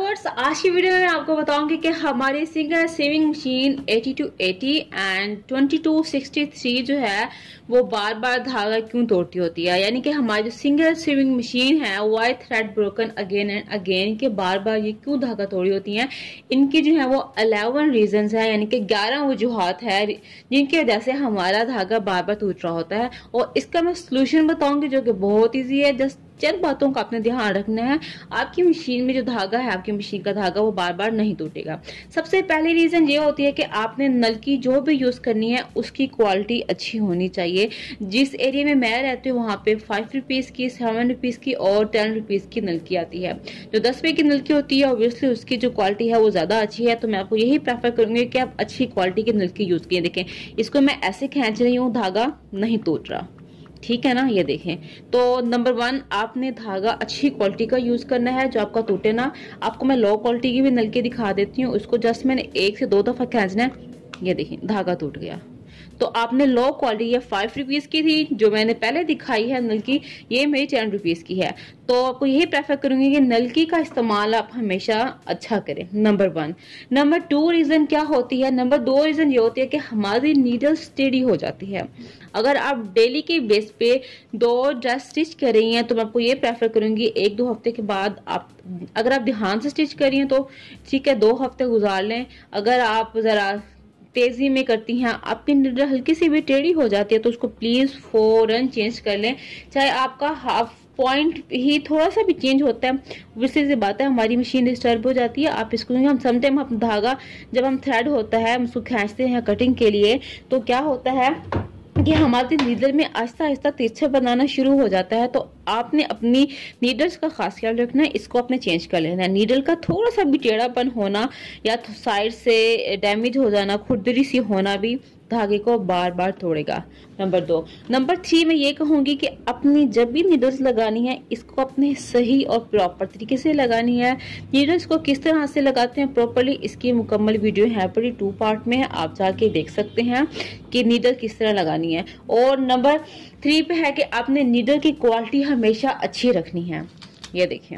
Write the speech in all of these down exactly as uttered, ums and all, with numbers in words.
Viewers, आज की video में मैं आपको बताऊंगी कि हमारी single sewing machine eighty two eighty and twenty two sixty three जो है वो बार बार धागा क्यों तोड़ती होती है। यानी कि हमारी जो सिंगल सेविंग मशीन है why thread broken again and again के बार बार ये क्यों धागा तोड़ी होती हैं। इनकी जो है वो इलेवन रीजंस है, यानी कि ग्यारह वजूहात है जिनकी वजह से हमारा धागा बार बार टूट रहा होता है। और इसका मैं सोल्यूशन बताऊंगी जो कि बहुत ईजी है। जस्ट चंद बातों का आपने ध्यान रखना है, आपकी मशीन में जो धागा है, आपकी मशीन का धागा वो बार बार नहीं टूटेगा। सबसे पहली रीजन ये होती है कि आपने नल की जो भी यूज करनी है उसकी क्वालिटी अच्छी होनी चाहिए। जिस एरिया में मैं रहती हूँ वहां पे फाइव रुपीज की, सेवन रुपीज की और टेन रुपीज की नल की आती है। जो दस रुपए की नल की होती है ऑब्वियसली उसकी जो क्वालिटी है वो ज्यादा अच्छी है, तो मैं आपको यही प्रेफर करूंगी कि आप अच्छी क्वालिटी की नल की यूज किए। देखें, इसको मैं ऐसे खींच रही हूँ, धागा नहीं टूट रहा, ठीक है ना। ये देखें, तो नंबर वन, आपने धागा अच्छी क्वालिटी का यूज करना है जो आपका टूटे ना। आपको मैं लो क्वालिटी की भी नलकी दिखा देती हूँ, उसको जस्ट मैंने एक से दो दफा खींचना है। ये देखें, धागा टूट गया। तो आपने लो क्वालिटी, ये फाइव रुपीज की थी जो मैंने पहले दिखाई है नलकी, ये मेरी टेन रुपीज की है। तो आपको यही प्रेफर करूंगी कि नलकी का इस्तेमाल आप हमेशा अच्छा करें, number one. Number two reason क्या होती है, नंबर दो रीजन ये होती है कि हमारी नीडल स्टेडी हो जाती है। अगर आप डेली के बेस पे दो ड्रेस स्टिच कर रही हैं तो मैं आपको ये प्रेफर करूंगी एक दो हफ्ते के बाद आप, अगर आप ध्यान से स्टिच कर रही हैं तो ठीक है, दो हफ्ते गुजार लें। अगर आप जरा तेजी में करती हैं, आपकी नीडल हल्की सी भी टेढ़ी हो जाती है तो उसको प्लीज फौरन चेंज कर लें। चाहे आपका हाफ पॉइंट ही थोड़ा सा भी चेंज होता है, वैसे से बात है, हमारी मशीन डिस्टर्ब हो जाती है। आप इसको हम समटाइम हम धागा जब हम थ्रेड होता है हम उसको खींचते हैं कटिंग के लिए, तो क्या होता है कि हमारी नीडल में आहिस्ता आहिस्ता तिरछा बनाना शुरू हो जाता है। तो आपने अपनी नीडल्स का खास ख्याल रखना है, इसको आपने चेंज कर लेना है। नीडल का थोड़ा सा भी टेढ़ापन होना या तो साइड से डैमेज हो जाना, खुरदरी सी होना भी धागे को बार बार तोड़ेगा। नंबर दो। नंबर थ्री मैं ये कहूंगी कि अपनी जब भी नीडल्स लगानी है इसको अपने सही और प्रॉपर तरीके से लगानी है। नीडल्स को किस तरह से लगाते हैं प्रॉपरली, इसकी मुकम्मल वीडियो है पूरी टू पार्ट में है, आप जाके देख सकते हैं कि नीडल किस तरह लगानी है। और नंबर थ्री पे है कि आपने नीडल की क्वालिटी हमेशा अच्छी रखनी है। ये देखें,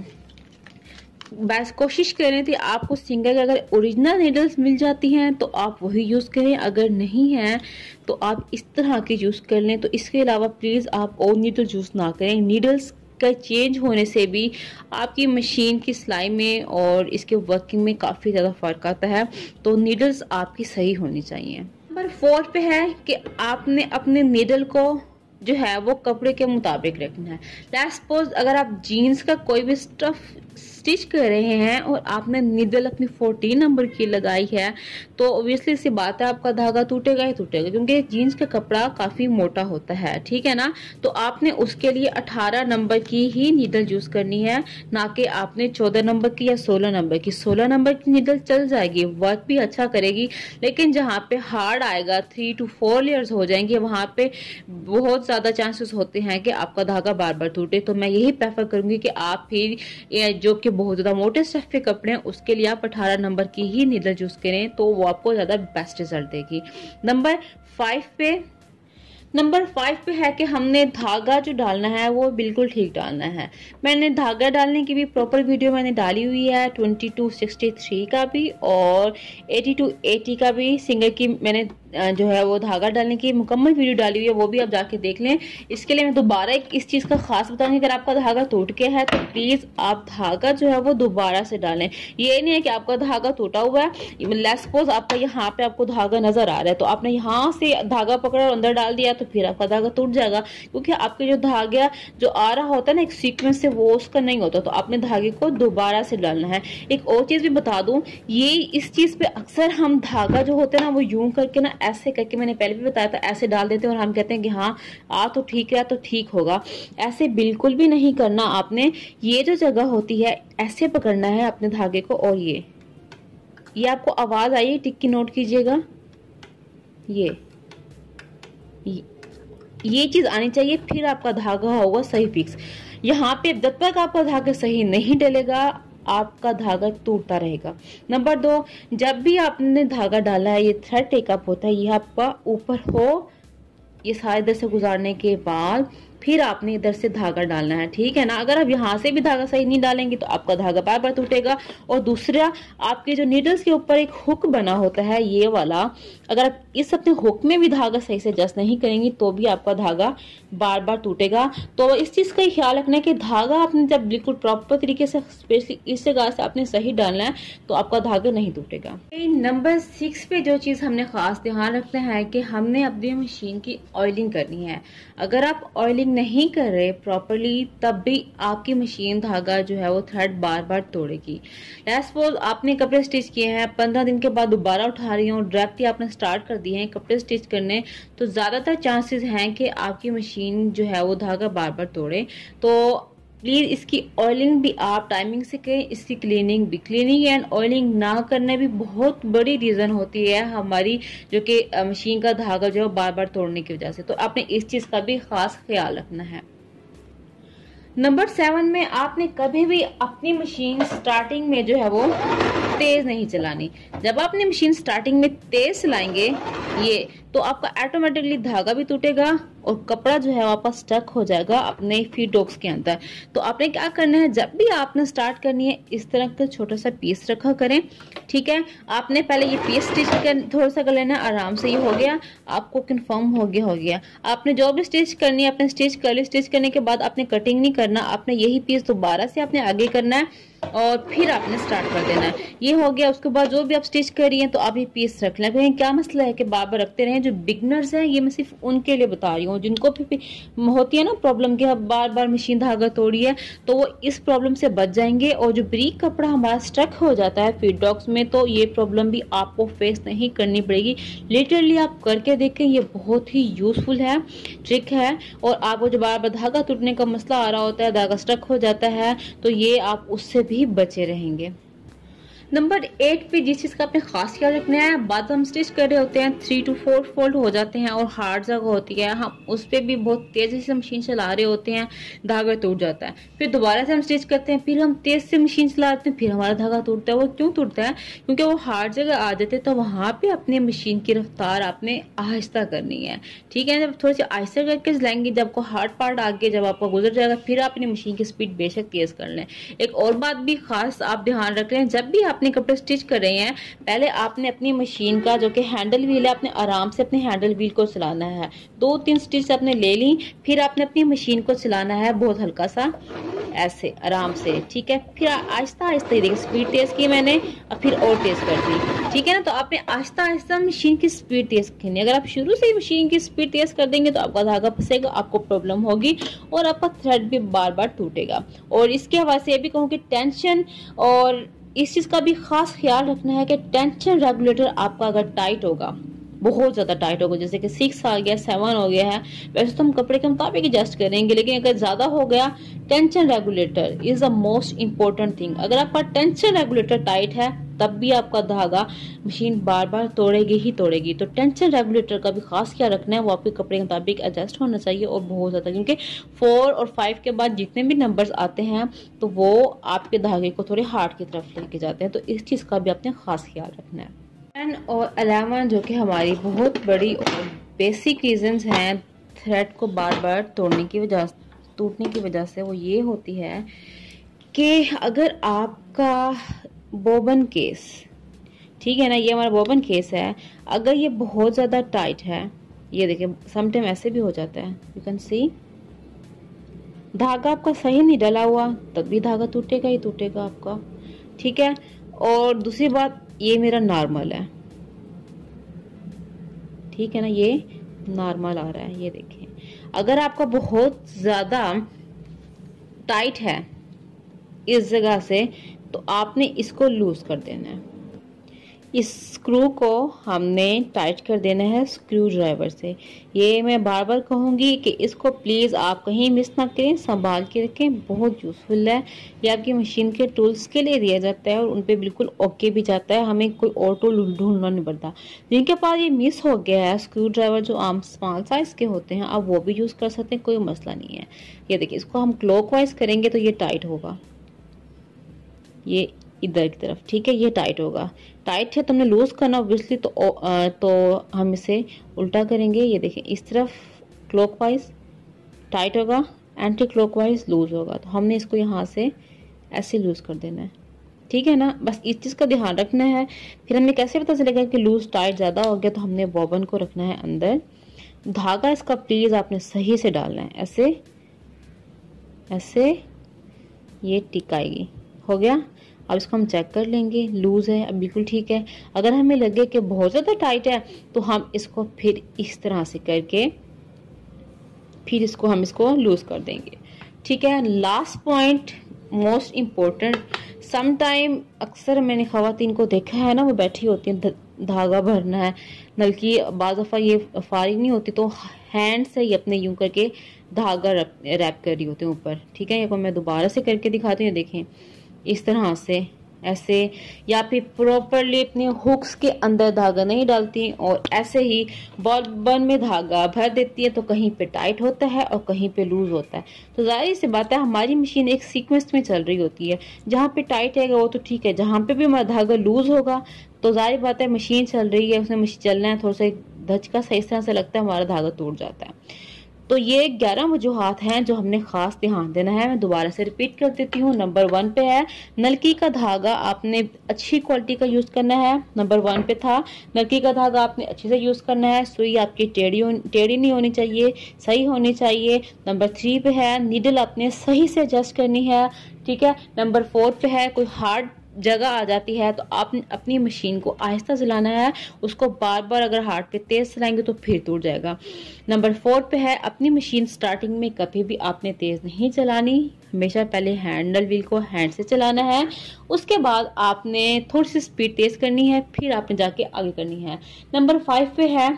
बस कोशिश करें थी आपको सिंगल अगर ओरिजिनल नीडल्स मिल जाती हैं तो आप वही यूज करें, अगर नहीं है तो आप इस तरह की यूज कर लें। तो इसके अलावा प्लीज आप और नीडल यूज ना करें। नीडल्स का चेंज होने से भी आपकी मशीन की सिलाई में और इसके वर्किंग में काफी ज्यादा फर्क आता है, तो नीडल्स आपकी सही होनी चाहिए। नंबर फोर पे है कि आपने अपने नीडल को जो है वो कपड़े के मुताबिक रखना है। लेट्स सपोज अगर आप जीन्स का कोई भी स्टफ स्टिच कर रहे हैं और आपने नीडल अपनी फोर्टीन नंबर की लगाई है तो ऑब्वियसली सी बात है आपका धागा टूटेगा ही टूटेगा, क्योंकि जीन्स का कपड़ा काफी मोटा होता है, ठीक है ना। तो आपने उसके लिए अठारह नंबर की ही नीडल यूज करनी है, ना कि आपने चौदह नंबर की या सोलह नंबर की। सोलह नंबर की नीडल चल जाएगी, वर्क भी अच्छा करेगी, लेकिन जहाँ पे हार्ड आएगा, थ्री टू फोर लेयर्स हो जाएंगे, वहां पे बहुत ज्यादा चांसेस होते हैं कि आपका धागा बार बार टूटे। तो मैं यही प्रेफर करूंगी कि आप फिर जो कि बहुत ज्यादा मोटे स्टफ के कपड़े हैं उसके लिए आप अठारह नंबर की ही नीडल यूज करें, तो वो आपको ज्यादा बेस्ट रिजल्ट देगी। नंबर फाइव पे नंबर फाइव पे है कि हमने धागा जो डालना है वो बिल्कुल ठीक डालना है। मैंने धागा डालने की भी प्रॉपर वीडियो मैंने डाली हुई है, ट्वेंटी टू सिक्सटी थ्री का भी और एटी टू एटी का भी सिंगल की मैंने जो है वो धागा डालने की मुकम्मल वीडियो डाली हुई है, वो भी आप जाके देख लें। इसके लिए मैं दोबारा एक इस चीज का खास बताऊंगी, अगर आपका धागा टूट गया है तो प्लीज आप धागा जो है वो दोबारा से डालें। ये नहीं है कि आपका धागा टूटा हुआ है, लेट्स सपोज आपका यहाँ पे आपको धागा नजर आ रहा है तो आपने यहाँ से धागा पकड़ा और अंदर डाल दिया तो फिर आपका धागा टूट जाएगा, क्योंकि आपके जो धागा जो आ रहा होता है ना एक सीक्वेंस से, वो उसका नहीं होता। तो आपने धागे को दोबारा से डालना है। एक और चीज भी बता दूं, ये इस चीज पे अक्सर हम धागा जो होता है ना वो यूं करके ना ऐसे करके, मैंने पहले भी बताया था, ऐसे डाल देते हैं और हम कहते हैं कि हाँ आ तो ठीक है तो ठीक होगा। ऐसे बिल्कुल भी नहीं करना आपने। ये जो जगह होती है ऐसे पकड़ना है अपने धागे को। और ये ये आपको आवाज आई, टिक्की नोट कीजिएगा, ये ये, ये चीज आनी चाहिए, फिर आपका धागा होगा सही फिक्स। यहाँ पे जब तक आपका धागा सही नहीं डलेगा आपका धागा टूटता रहेगा। नंबर दो, जब भी आपने धागा डाला है, ये थ्रेड टेकअप होता है, ये आपका ऊपर हो, ये सारे इधर से गुजारने के बाद फिर आपने इधर से धागा डालना है, ठीक है ना। अगर आप यहाँ से भी धागा सही नहीं डालेंगे तो आपका धागा बार बार टूटेगा। और दूसरा, आपके जो नीडल्स के ऊपर एक हुक बना होता है ये वाला, अगर आप इस अपने हुक में भी धागा सही से एडजस्ट नहीं करेंगे तो भी आपका धागा बार बार टूटेगा। तो इस चीज का ख्याल रखना है कि धागा आपने जब बिल्कुल प्रॉपर तरीके से, स्पेशली इस जगह से आपने सही डालना है तो आपका धागा नहीं टूटेगा। नंबर सिक्स पे जो चीज हमने खास ध्यान रखना है कि हमने अपनी मशीन की ऑयलिंग करनी है। अगर आप ऑयलिंग नहीं कर रहे प्रॉपरली तब भी आपकी मशीन धागा जो है वो थ्रेड बार बार तोड़ेगी। लेट्स सपोज आपने कपड़े स्टिच किए हैं, पंद्रह दिन के बाद दोबारा उठा रही हूँ, डायरेक्टली आपने स्टार्ट कर दिए हैं कपड़े स्टिच करने, तो ज्यादातर चांसेस हैं कि आपकी मशीन जो है वो धागा बार बार तोड़े। तो प्लीज इसकी ऑयलिंग भी आप टाइमिंग से करें, इसकी क्लीनिंग भी। क्लीनिंग एंड ऑयलिंग ना करने भी बहुत बड़ी रीजन होती है हमारी जो कि मशीन का धागा जो है बार बार तोड़ने की वजह से। तो आपने इस चीज का भी खास ख्याल रखना है। नंबर सेवन में आपने कभी भी अपनी मशीन स्टार्टिंग में जो है वो तेज नहीं चलानी। जब आपने मशीन स्टार्टिंग में तेज चलाएंगे ये तो आपका ऑटोमेटिकली धागा भी टूटेगा और कपड़ा जो है आपका स्टक हो जाएगा अपने फीड डॉग्स के अंदर। तो आपने क्या करना है, जब भी आपने स्टार्ट करनी है इस तरह का छोटा सा पीस रखा करें, ठीक है। आपने पहले ये पीस स्टिच कर थोड़ा सा कर लेना, आराम से ये हो गया, आपको कंफर्म हो गया हो गया आपने जो भी स्टिच करनी है आपने स्टिच कर ली। स्टिच करने के बाद आपने कटिंग नहीं करना, आपने यही पीस दोबारा से आपने आगे करना है और फिर आपने स्टार्ट कर देना है। ये हो गया। उसके बाद जो भी आप स्टिच कर रही हैं तो आप ये पीस रख लें। क्या मसला है कि बार बार रखते रहें। जो बिगनर्स हैं ये मैं सिर्फ उनके लिए बता रही हूँ जिनको भी, भी होती है ना प्रॉब्लम कि बार बार मशीन धागा तोड़ी है, तो वो इस प्रॉब्लम से बच जाएंगे। और जो ब्रीक कपड़ा हमारा स्टक हो जाता है फीड डॉग्स में तो ये प्रॉब्लम भी आपको फेस नहीं करनी पड़ेगी। लिटरली आप करके देखें, ये बहुत ही यूजफुल है, ट्रिक है। और आपको जो बार बार धागा टूटने का मसला आ रहा होता है, धागा स्टक हो जाता है, तो ये आप उससे भी बचे रहेंगे। नंबर एट पे जिस चीज का आपने खास ख्याल रखना है, बाद हम स्टिच कर रहे होते हैं थ्री टू फोर फोल्ड हो जाते हैं और हार्ड जगह होती है, हम उस पर भी बहुत तेजी से मशीन चला रहे होते हैं, धागा टूट जाता है। फिर दोबारा से हम स्टिच करते हैं, फिर हम तेज से मशीन चलाते हैं, फिर हमारा धागा टूटता है। वो क्यों टूटता है? क्योंकि वो हार्ड जगह आ जाते हैं। तो वहां पे अपने मशीन की रफ्तार आपने आहिस्ता करनी है, ठीक है। जब थोड़ी सी आहिस्ता करके चलाएंगे, जब को हार्ड पार्ट आगे जब आपको गुजर जाएगा फिर आप अपनी मशीन की स्पीड बेशक तेज कर लें। एक और बात भी खास आप ध्यान रख लें, जब भी अपने कपड़े स्टिच कर रहे हैं पहले आपने अपनी मशीन का जो कि हैंडल व्हील है, आपने आराम से अपने हैंडल व्हील को चलाना है। दो तीन स्टिच आपने ले ली, फिर आपने अपनी मशीन को चलाना है बहुत हल्का सा ऐसे आराम से, ठीक है। फिर आहिस्ता आहिस्ता ही देखिए स्पीड तेज की मैंने और फिर और तेज कर दी, ठीक है ना। तो आपने आहिस्ता आहिस्ता मशीन की स्पीड तेज करनी है। अगर आप शुरू से ही मशीन की स्पीड तेज कर देंगे तो आपका धागा फंसेगा, आपको प्रॉब्लम होगी और आपका थ्रेड भी बार बार टूटेगा। और इसके हवाले से ये भी कहूँ कि टेंशन और इस चीज का भी खास ख्याल रखना है कि टेंशन रेगुलेटर आपका अगर टाइट होगा, बहुत ज्यादा टाइट होगा, जैसे कि सिक्स आ गया, सेवन हो गया है, वैसे तो हम कपड़े के मुताबिक एडजस्ट करेंगे, लेकिन अगर ज्यादा हो गया, tension regulator is the most important thing. अगर आपका टेंशन रेगुलेटर टाइट है तब भी आपका धागा मशीन बार बार तोड़ेगी ही तोड़ेगी। तो टेंशन रेगुलेटर का भी खास क्या रखना है, वो आपके कपड़े के मुताबिक एडजस्ट होना चाहिए और बहुत ज्यादा, क्योंकि फोर और फाइव के बाद जितने भी नंबर्स आते हैं तो वो आपके धागे को थोड़े हार्ड की तरफ लेके जाते हैं। तो इस चीज का भी आपने खास ख्याल रखना है। टेन और इलेवन जो कि हमारी बहुत बड़ी और बेसिक रीजंस हैं थ्रेड को बार बार तोड़ने की वजह टूटने की वजह से, वो ये होती है कि अगर आपका बोबन केस, ठीक है ना, ये हमारा बोबन केस है, अगर ये बहुत ज्यादा टाइट है, ये देखिए समटाइम ऐसे भी हो जाता है, यू कैन सी धागा आपका सही नहीं डला हुआ तब भी धागा टूटेगा ही टूटेगा आपका, ठीक है। और दूसरी बात, ये मेरा नॉर्मल है, ठीक है ना, ये नॉर्मल आ रहा है, ये देखिए। अगर आपका बहुत ज्यादा टाइट है इस जगह से तो आपने इसको लूज कर देना है। इस स्क्रू को हमने टाइट कर देना है स्क्रू ड्राइवर से। ये मैं बार बार कहूंगी कि इसको प्लीज आप कहीं मिस ना करें, संभाल के रखें, बहुत यूजफुल है। ये आपकी मशीन के टूल्स के लिए दिया जाता है और उनपे बिल्कुल ओके भी जाता है, हमें कोई और टूल ढूंढना नहीं पड़ता। जिनके पास ये मिस हो गया है स्क्रू ड्राइवर जो आम स्मॉल साइज के होते हैं, आप वो भी यूज कर सकते हैं, कोई मसला नहीं है। ये देखिए, इसको हम क्लॉकवाइज करेंगे तो ये टाइट होगा, ये इधर की तरफ, ठीक है, ये टाइट होगा। टाइट है तो हमने लूज करना ऑब्वियसली, तो तो हम इसे उल्टा करेंगे। ये देखें, इस तरफ क्लॉकवाइज टाइट होगा, एंटी क्लॉकवाइज लूज होगा। तो हमने इसको यहाँ से ऐसे लूज कर देना है, ठीक है ना। बस इस चीज़ का ध्यान रखना है। फिर हमें कैसे पता चलेगा कि लूज टाइट ज़्यादा हो गया, तो हमने बॉबन को रखना है अंदर। धागा इसका प्लीज आपने सही से डालना है, ऐसे ऐसे ये टिकाएगी। हो गया। अब इसको हम चेक कर लेंगे, लूज है अब बिल्कुल ठीक है। अगर हमें लगे कि बहुत ज़्यादा टाइट है तो हम इसको फिर इस तरह से करके फिर इसको हम इसको लूज कर देंगे, ठीक है। Last point most important, sometime अक्सर मैंने खवातीन को देखा है ना, वो बैठी होती है, धागा भरना है, नलकी बाज़ दफ़ा ये फारिग नहीं होती तो हैंड से ही अपने यूं करके धागा रैप कर रही होती है ऊपर, ठीक है। ये को मैं दोबारा से करके दिखाती हूँ, देखें इस तरह से ऐसे, या फिर प्रॉपरली अपने हुक्स के अंदर धागा नहीं डालती और ऐसे ही बॉबन में धागा भर देती है, तो कहीं पे टाइट होता है और कहीं पे लूज होता है। तो जाहिर सी बात है हमारी मशीन एक सीक्वेंस में चल रही होती है, जहाँ पे टाइट है वो तो ठीक है, जहाँ पे भी हमारा धागा लूज होगा तो जाहिर बात है मशीन चल रही है, उसमें मशीन चलना है, थोड़ा सा धचका सही तरह से लगता है, हमारा धागा टूट जाता है। तो ये ग्यारह वजूहात हैं जो हमने खास ध्यान देना है। मैं दोबारा से रिपीट कर देती हूँ। नंबर वन पे है नलकी का धागा आपने अच्छी क्वालिटी का यूज करना है। नंबर वन पे था नलकी का धागा आपने अच्छे से यूज करना है, सुई आपकी टेढ़ी टेढ़ी नहीं होनी चाहिए, सही होनी चाहिए। नंबर थ्री पे है नीडल आपने सही से एडजस्ट करनी है, ठीक है। नंबर फोर पे है कोई हार्ड जगह आ जाती है तो आप अपनी मशीन को आहिस्ता चलाना है, उसको बार बार अगर हार्ड पे तेज चलाएंगे तो फिर टूट जाएगा। नंबर फोर पे है अपनी मशीन स्टार्टिंग में कभी भी आपने तेज नहीं चलानी, हमेशा पहले हैंडल व्हील को हैंड से चलाना है, उसके बाद आपने थोड़ी सी स्पीड तेज करनी है, फिर आपने जाके आगे करनी है। नंबर फाइव पे है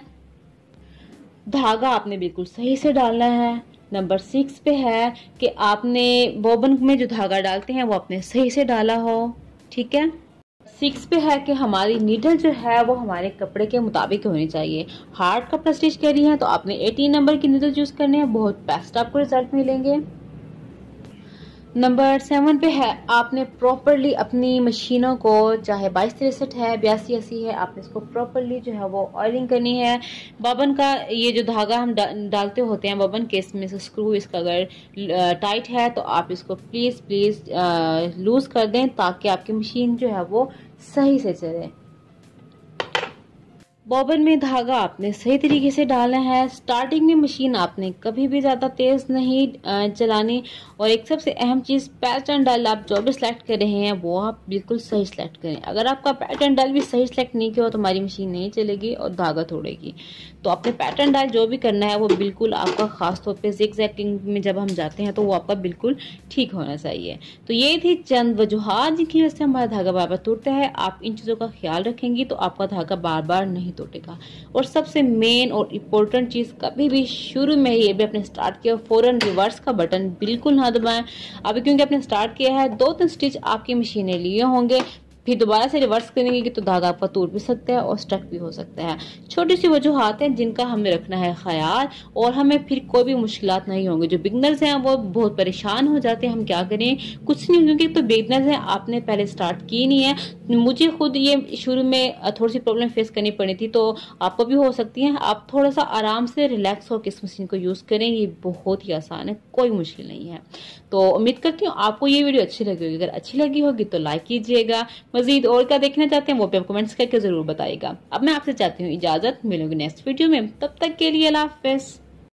धागा आपने बिल्कुल सही से डालना है। नंबर सिक्स पे है कि आपने बॉबन में जो धागा डालते हैं वो आपने सही से डाला हो, ठीक है। सिक्स पे है कि हमारी नीडल जो है वो हमारे कपड़े के मुताबिक होनी चाहिए। हार्ड कपड़ा स्टिच कर रही है तो आपने एटीन नंबर की नीडल यूज करनी है, बहुत बेस्ट आपको रिजल्ट मिलेंगे। नंबर सेवन पे है आपने प्रॉपरली अपनी मशीनों को, चाहे बाईस तिरसठ है, बयासी अस्सी है, आपने इसको प्रॉपरली जो है वो ऑयलिंग करनी है। बॉबन का ये जो धागा हम डा, डालते होते हैं बॉबन के, इसमें से स्क्रू इसका अगर टाइट है तो आप इसको प्लीज प्लीज लूज कर दें ताकि आपकी मशीन जो है वो सही से चले। बॉबन में धागा आपने सही तरीके से डालना है। स्टार्टिंग में मशीन आपने कभी भी ज़्यादा तेज़ नहीं चलानी, और एक सबसे अहम चीज़ पैटर्न डायल आप जो भी सिलेक्ट कर रहे हैं वो आप बिल्कुल सही सिलेक्ट करें। अगर आपका पैटर्न डायल भी सही सिलेक्ट नहीं किया तो हमारी मशीन नहीं चलेगी और धागा तोड़ेगी। तो आपने पैटर्न डायल जो भी करना है वो बिल्कुल आपका खास तौर पे ज़िगज़ैगिंग में जब हम जाते हैं तो वो आपका बिल्कुल ठीक होना चाहिए। तो ये थी चंद वजूहात जिनकी वजह से हमारा धागा बार बार टूटता है। आप इन चीज़ों का ख्याल रखेंगी तो आपका धागा बार बार नहीं टूटेगा। और सबसे मेन और इम्पोर्टेंट चीज़, कभी भी शुरू में ही भी अपने स्टार्ट किया फौरन रिवर्स का बटन बिल्कुल ना दबाएं। अभी क्योंकि आपने स्टार्ट किया है, दो तीन स्टिच आपकी मशीन ने लिए होंगे, फिर दोबारा से रिवर्स करेंगे तो धागा आपका टूट भी सकता है और स्टक भी हो सकता है। छोटी सी वजूहात हैं जिनका हमें रखना है ख्याल, और हमें फिर कोई भी मुश्किलात नहीं होंगी। जो बिगनर्स हैं वो बहुत परेशान हो जाते हैं, हम क्या करें, कुछ नहीं, क्योंकि तो बिगनर्स हैं, आपने पहले स्टार्ट की नहीं है। मुझे खुद ये शुरू में थोड़ी सी प्रॉब्लम फेस करनी पड़ी थी, तो आपको भी हो सकती है। आप थोड़ा सा आराम से रिलैक्स होकर इस मशीन को यूज करें, ये बहुत ही आसान है, कोई मुश्किल नहीं है। तो उम्मीद करती हूँ आपको ये वीडियो अच्छी लगी होगी। अगर अच्छी लगी होगी तो लाइक कीजिएगा। मजीद और क्या देखना चाहते हैं वो पे आप कमेंट्स करके जरूर बताइएगा। अब मैं आपसे चाहती हूँ इजाजत, मिलूंगी नेक्स्ट वीडियो में, तब तक के लिए अल्लाह हाफिज़।